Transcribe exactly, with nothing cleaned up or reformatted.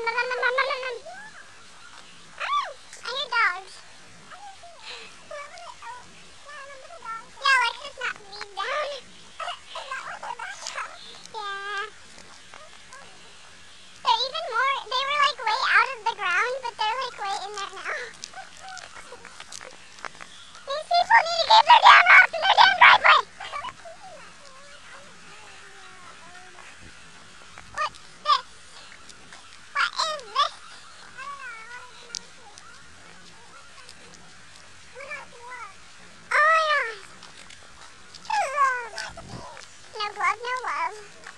I hear dogs. Yeah, Alexa's not being down. Yeah. They're even more, they were like way out of the ground, but they're like way in there now. These people need to get their damn rocks in their damn driveway. What's this? What is this? Oh my gosh. No glove, no love.